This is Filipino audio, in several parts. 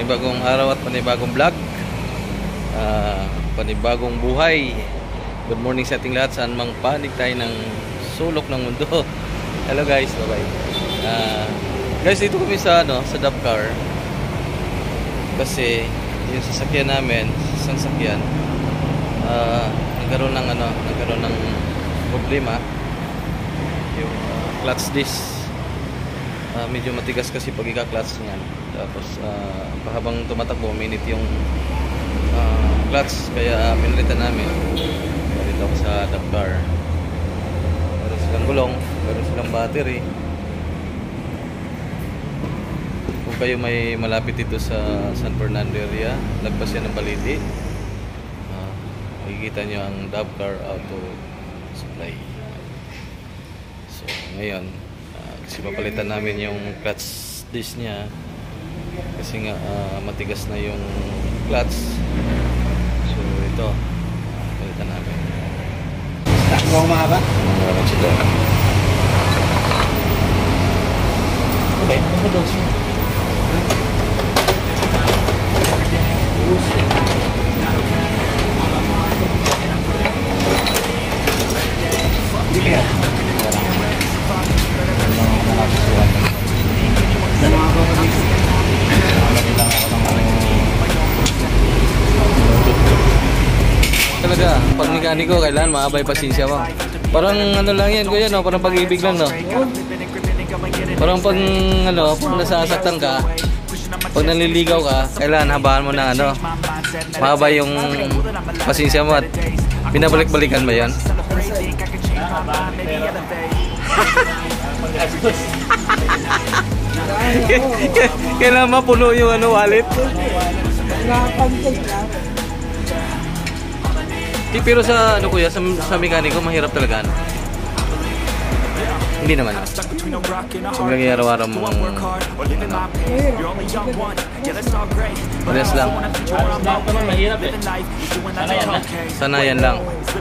panibagong araw at panibagong vlog, panibagong buhay. Good morning sa ating lahat, saan mang panig tayo ng sulok ng mundo. Hello guys, bye bye. Guys, dito kami sa Dabcar kasi yung sasakyan namin, sasakyan nagkaroon ng problema. Yung clutch disc medyo matigas kasi pag ika-clutch niyan. Tapos habang tumatakbo uminit yung clutch, kaya pinalitan namin. Dito ako sa Dabcar. Meron silang gulong, meron silang battery. Kung kayo may malapit dito sa San Fernando area, lagpas yan ng Baliti, makikita nyo ang Dabcar Auto Supply. So ngayon kasi papalitan namin yung clutch disc niya kasi nga matigas na yung clutch. So ito palitan namin. Takbo mga ba? Meron sila. Okay, ano daw siya? Hindi kaya? Talaga, pag mekaniko kailangan maabay pasensya mo. Parang lang yan kuya, no? Parang pag-ibig lang, no? Parang pag pag nasasaktan ka, pag naliligaw ka, kailangan habaan mo ng maabay yung pasensya mo at binabalik-balikan ba yan? Kailangan mapuno yung wallet. Pero sa kuya, sa mekaniko mahirap talaga. Hindi naman. Hanggang araw-araw mo pares lang. Sanayan lang.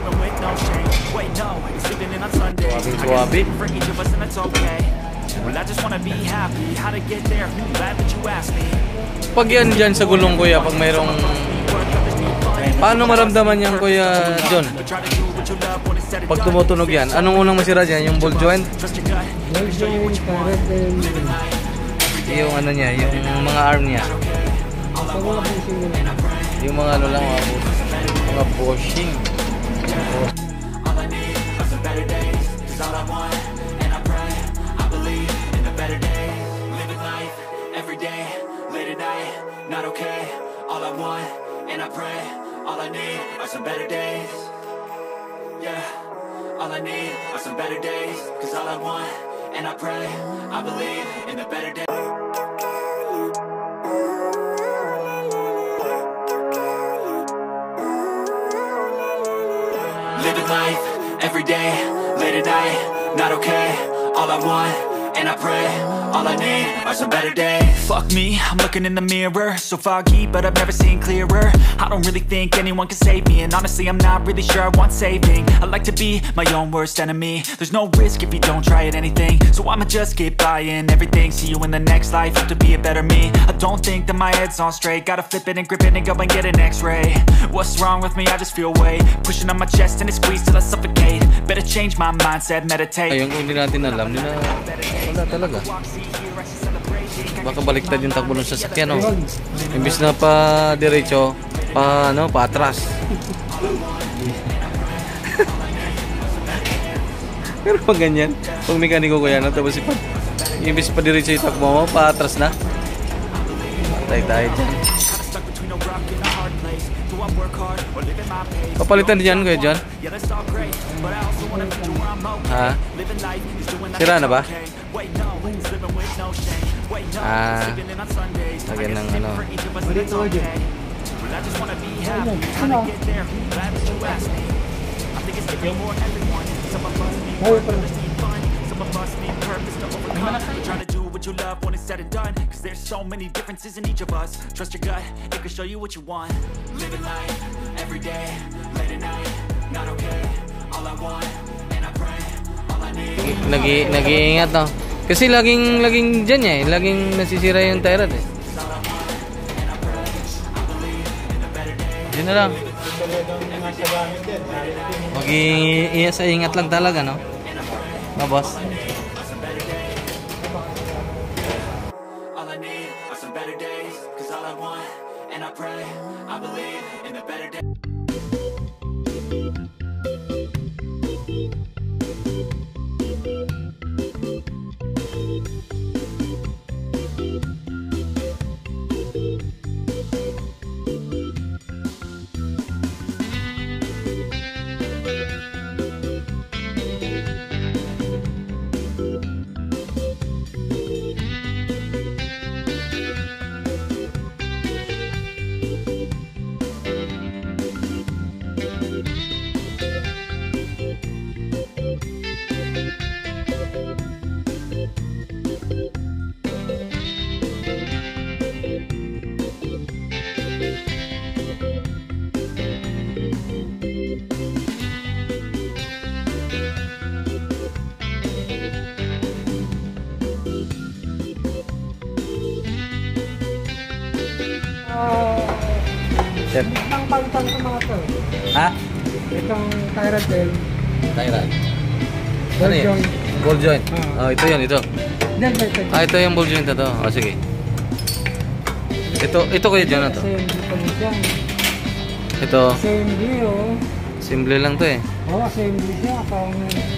Suwabi. Pag yan dyan sa gulong kuya, pag mayroong paano maramdaman yan kuya John? Pag tumutunog yan, anong unang masira dyan? Yung ball joint? Yung niya, yung mga arm niya. Yung mga lang, mga bushing. Not okay, all I want, and I pray, all I need are some better days. Yeah, all I need are some better days. Cause all I want, and I pray, I believe in the better days. Living life, every day, late at night, not okay, all I want, and I pray, all I need are some better days. Fuck me, I'm looking in the mirror, so foggy, but I've never seen clearer. I don't really think anyone can save me, and honestly I'm not really sure I want saving. I like to be my own worst enemy. There's no risk if you don't try at anything, so I'ma just keep buying everything. See you in the next life, have to be a better me. I don't think that my head's on straight, gotta flip it and grip it and go and get an x-ray. What's wrong with me? I just feel weight pushing on my chest and it squeezes till I suffocate. Better change my mindset, meditate. Ayun, kung hindi natin alam, wala talaga. Baka baliktad yung takbo ng sasakyan, no? Imbis na pa diretso, pa atras. Pero pag ganyan, pag mekaniko ko yan, tapos imbis pa diretso yung takbo mo, pa atras na. Patay tayo dyan. Papalitan din yan, kuya John? Ha? Sira na ba? Lagyan ng what you love when it's said and done. Cause there's so many differences in each of us. Trust your gut, it can show you what you want. Living life, every day, late at night, not okay. All I want, and I pray, all I need. Nag-iingat, no? Kasi laging dyan laging nasisira yung tire, eh. Yun na lang. Talagang nasa gamit yan. Mag-iingat lang talaga, no? No, boss? All I need are some better days, 'cause all I want, and I pray, I believe in the better days. Sir. Ang palitan sa mga to. Ha? Itong Tyradel. Tyran. Ball Ano yun? joint. Ball joint. Ah. Oh, ito yun, ito. Ito. Ito yung ball joint na to. Oh, sige. Ito kuya dyan na to. Assembly pa rin siya. Ito, Assembly, oh. simple lang to eh. Oh, assembly siya. Parang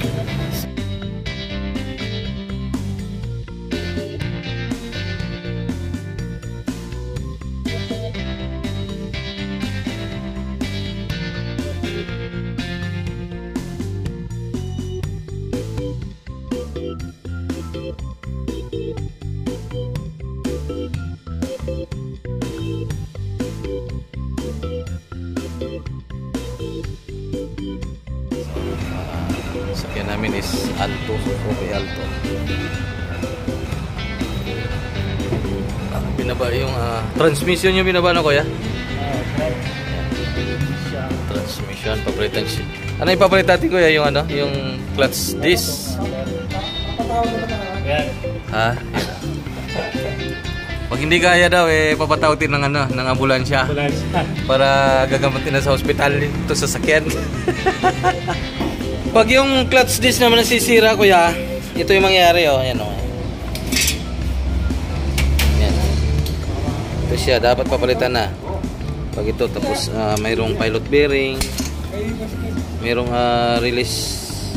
sakyan namin is Alto, Suzuki Alto. Binaba yung transmission yung binaba na kuya? Transmission, papalitan siya. Ano yung papalit natin kuya? Yung ano? Yung clutch disc? yan. Ha? Pag hindi kaya daw eh papatawtin ng ano, ng ambulansya Wala siya. para gagamitin na sa ospital ito sa sakyan. Pag yung clutch disc naman nasisira kuya, ito yung mangyayari oh, ayan oh. Yan. Ito siya, dapat papalitan na. Pag ito tapos mayroong pilot bearing, mayroong release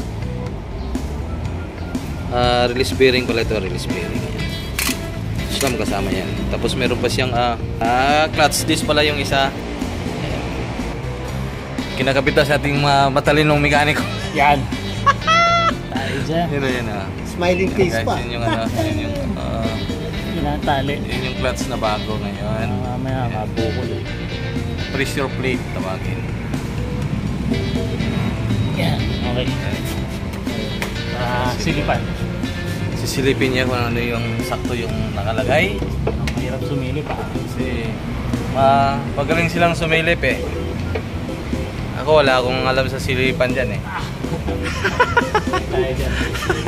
bearing pala ito, release bearing. Yan. Islam kasama yan. Tapos meron pa siyang clutch disc pala yung isa. Ayan. Kinakabit sa ating matalinong mekaniko. Yan. Tayo dyan. Yun Smiling face pa. Yun yung yun yung Pinatali. yun yung clutch na bago ngayon. Mamaya mabukol eh. Pressure plate tawagin. Yan. Okay. Silipan. Sisilipin niya kung ano yung sakto yung nakalagay. Mahirap sumilip ah. Kasi magaling silang sumilip eh. Ako wala akong alam sa silipan dyan eh. Tayo dyan.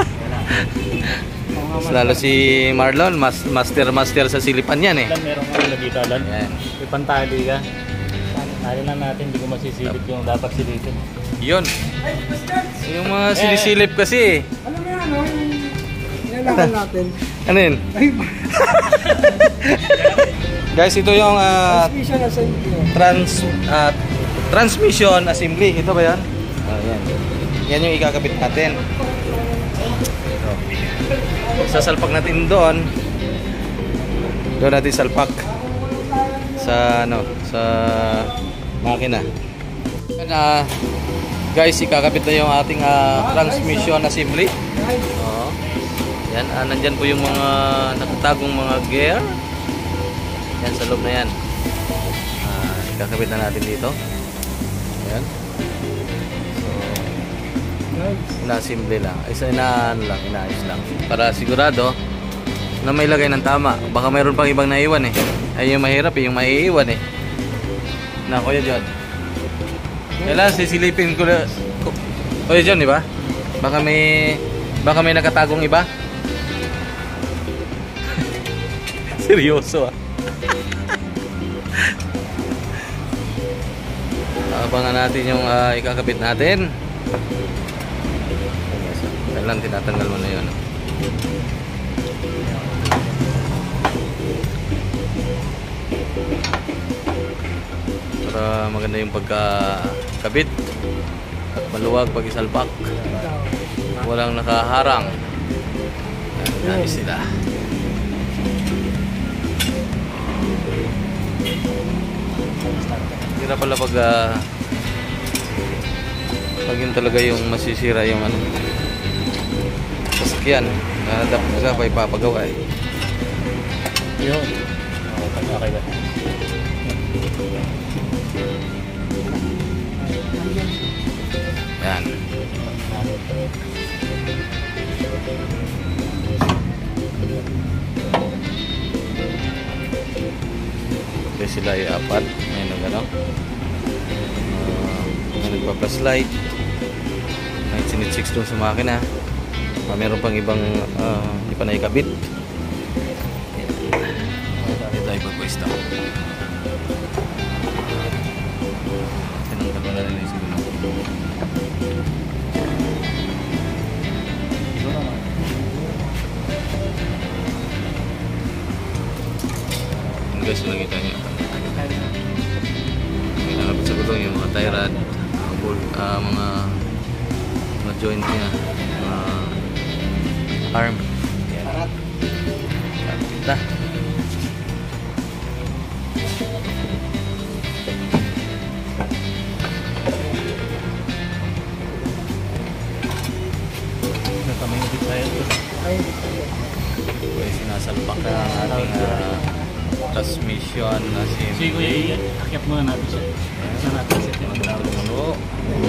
Mas lalo si Marlon, master sa silipan yan eh. Alam, meron nga ulo dito, Alan. Yan. Ipantali ka. Tali lang natin, hindi ko masisilip yung dapat silipin. Yun. Yung mga sinisilip kasi. Alam mo yan, ano? Nilalaan natin. Ano yun? Ay, Guys, ito yung transmission assembly. transmission assembly. Ito ba yan? Yan. Yan yung ikakabit natin. Ito. Sasalpak natin doon. Doon natin salpak. Sa sa makina. Guys, ikakabit na yung ating transmission assembly. Oo. Yan, nandyan po yung mga nakatagong mga gear. Yan, sa loob na yan. Ikakabit na natin dito. Ayan. So, ina-assembly lang. Inaayos lang. Para sigurado na may lagay ng tama. Baka mayroon pang ibang naiwan eh. Ay yung mahirap eh, yung maiiwan eh. Na, Kuya John. Kailangan sisilipin ko na. Kuya John, di ba? Baka may nakatagong iba. Seryoso ah. Abangan natin yung ikakabit natin. Kailan tinatanggal mo na yun. Para maganda yung pagkakabit at maluwag pag isalpak. Walang nakaharang. Nais sila. Hindi na pala pag yun talaga yung masisira yung ano, sasakyan. Dapat sa pa ipapagawa eh. Yun. Okay ba? Yan. Okay, sila ay apat. Ngayon ang gano'n. May nagpa-plus light. May sinitsix doon sa makina. Meron pang ibang hindi pa naikabit. Ito ay pag-waste ako. Tinanggal mo na rin yung siguro. Yung guys, yung nakita niyo. May nalapit sa gulong yung mga tie rod, mga joint niya, mga arm. Yan. Kita. Natamay na tayo. Kuya, sinasalpak na ang ating transmission na si Sige kuya, akit muna natin siya. Saan natin siya? Muno.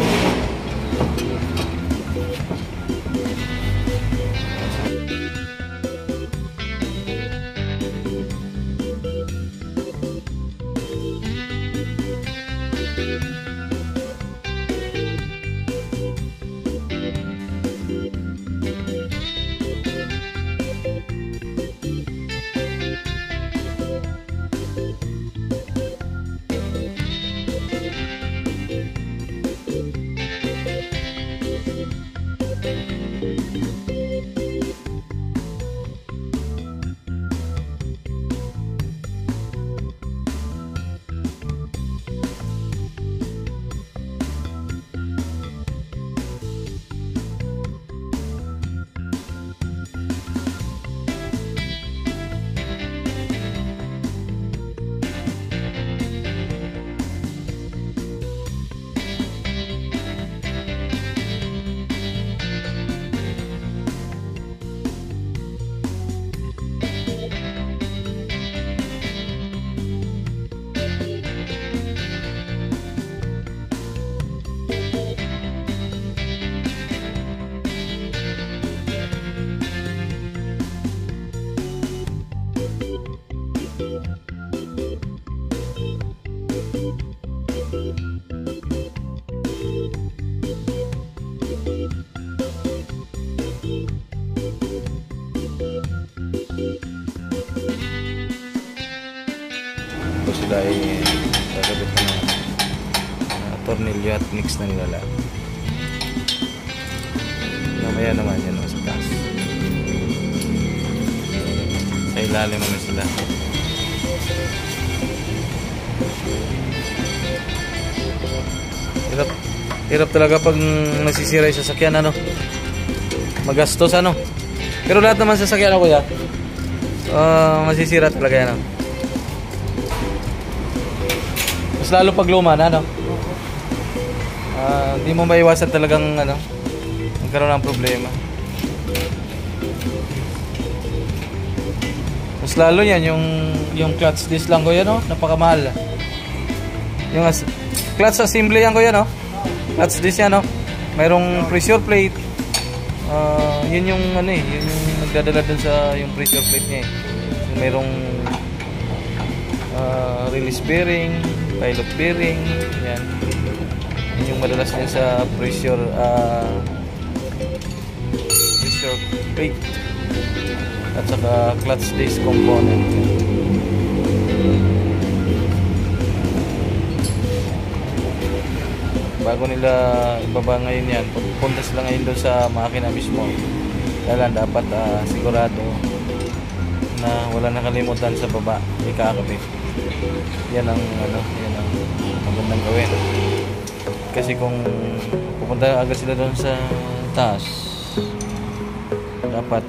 Ito sila ay gagabit na ng tornilyo at mix na nilala. Mamaya naman yan sa taas. Sa ilalim naman sila. Hirap talaga pag nasisira yung sasakyan, ano, magastos, ano. Pero lahat naman sasakyan, ano, kuya, masisira talaga yan, ano. Mas lalo pag luma na, ano, hindi mo maiwasan talagang, ano, magkaroon ng problema. Mas lalo yan yung clutch disc lang, kuya, no, napakamahal. Yung clutch assembly yan, kuya, no. Clutch disc yan, no. Mayroong pressure plate. Yun yung ano eh, yun yung nagdadala dun sa yung pressure plate niya eh. Yung mayroong release bearing, pilot bearing, yan. Yun yung madalas din sa pressure plate at saka clutch disc component. bago nila ibaba ngayon yan, pupunta sila ngayon doon sa makina mismo. Kailan dapat sigurado na wala nakalimutan sa baba, ikakabit. Yan ang magandang gawin. Kasi kung pupunta agad sila doon sa taas, dapat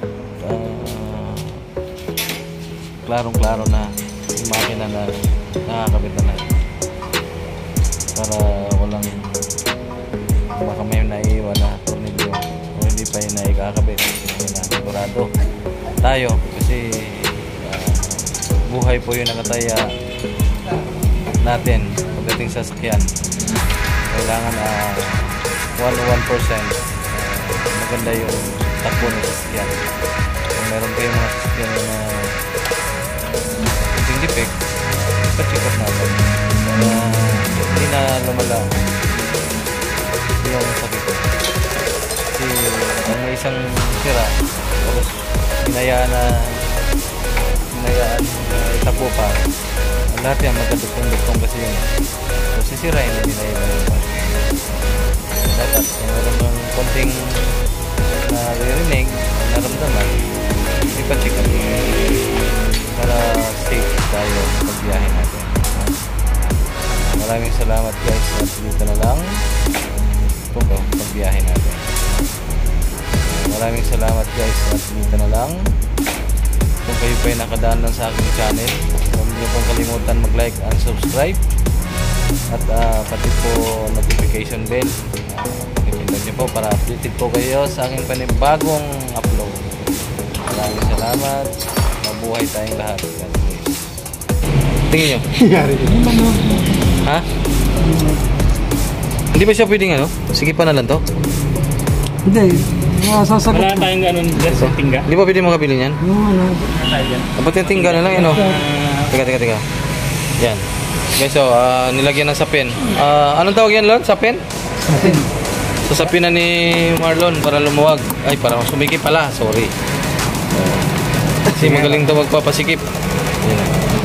klarong-klaro na yung makina na nakakabit na para walang baka may naiiwan na tornilyo o hindi pa yun na ikakabit. Sigurado tayo kasi buhay po yung nakataya natin pagdating sa sakyan. Kailangan 101% maganda yung takbo ng sasakyan. Kung meron kayong mga sasakyan na kunting defect, ipa-check up natin para hindi na lumala yung sakit. Kasi kung may isang sira tapos hinayaan itakbo pa, ang lahat yan magkaduktong-duktong kasi yun. So sisirain na nila yung dapat kung meron ng konting naririnig, naramdaman, ipa-check up para safe tayo pagbiyahe natin. Maraming salamat guys at dito na lang pagbiyahe natin. Maraming salamat guys at dito na lang. Kung kayo pa yung nakadaan lang sa aking channel, huwag niyo pong kalimutan mag-like and subscribe at pati po notification bell. Pakipindot niyo po para updated po kayo sa aking panibagong upload. Maraming salamat. Mabuhay tayong lahat. God bless. Tingin nyo. Ha? Hindi ba siya pwedeng ano? Sige pa na lang to. Hindi. Sasagot. Wala tayong ganun dyan sa tingga. Hindi ba pwede makabili niyan? Dapat yung tingga na lang yun, oh. Teka. Yan. Okay, so, nilagyan ng sapin. Anong tawag yan, Lon? Sapin? Sapin. So, sapin na ni Marlon para lumuwag. Ay, para sumikip pala. Sorry. Kasi magaling to magpapasikip. Yan.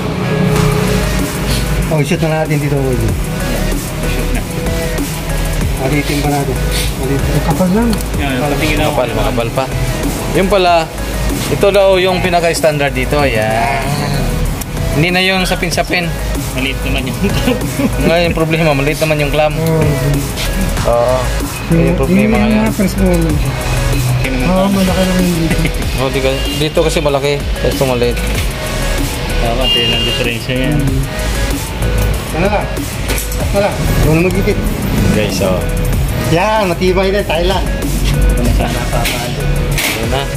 Oh, shoot na natin dito. Shoot na. Alitin pa natin. Kapal lang. Patingin ako. Makapal pa. Yung pala, ito daw yung pinaka-standard dito. Yan. Hindi na yung sapin-sapin. Maliit naman yung Ngayon yung problema, maliit naman yung clam. Oo. Yung problema ngayon. Oo, malaki naman yung dito. Dito kasi malaki. Ito maliit. tama, yun ang diferensya yan. Ano lang? Ano lang? Huwag na magigit. Guys, so. Yan, matibay na. Thailand. Sana papalo. Yun na.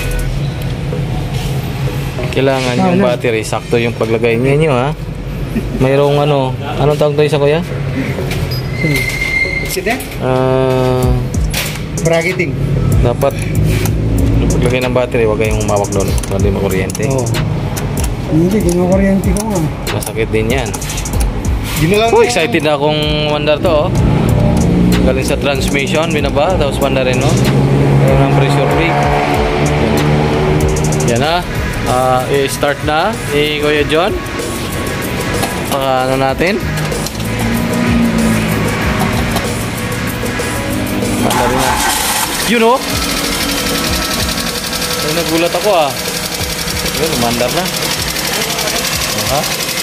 Kailangan yung battery. Sakto yung paglagay niya ha. Mayroong anong tawag tayo sa kuya? Accident? Bracketing. Dapat yung paglagay ng battery, huwag kayong umawak doon. Hindi makuryente. Oo. Hindi, kinukuryente ko nga. Masakit din yan. Oh, excited na akong mandar to. Galing sa transmission, binaba, tapos mandarin mo. Mayroon ng pressure brake. Yan na. I-start na. Kuya John. Ano natin? Mandarin na. You know? Ay, nagulat ako Yun, mandar na. Ha?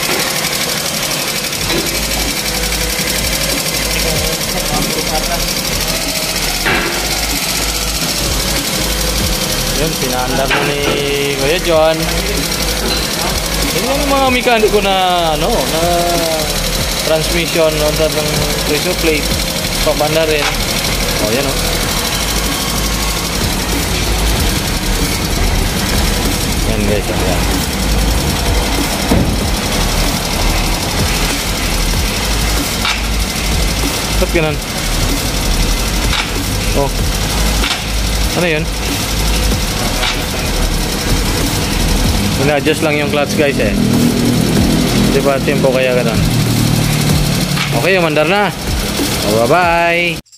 Yun, pinaandar na ni Kuya John. Yun yung mga mekaniko na na transmission under ng pressure plate papanda rin. Yan yan guys, yan. Ba't ganun? Ano yun? Ina-adjust lang yung clutch guys Diba tempo kaya ganun? Okay, mandar na. Bye bye.